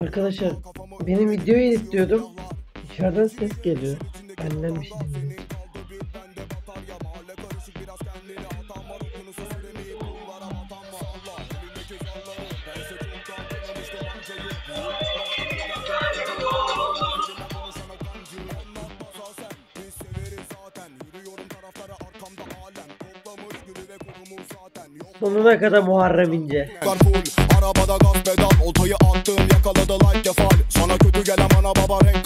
Arkadaşlar benim videoyu editliyordum. Dışarıdan ses geliyor. Benden bir şey değil. Sonuna kadar Muharrem İnce. Arabada gaz pedal, oltayı attım, yakaladı like kefal. Sana kötü gelen ana baba renk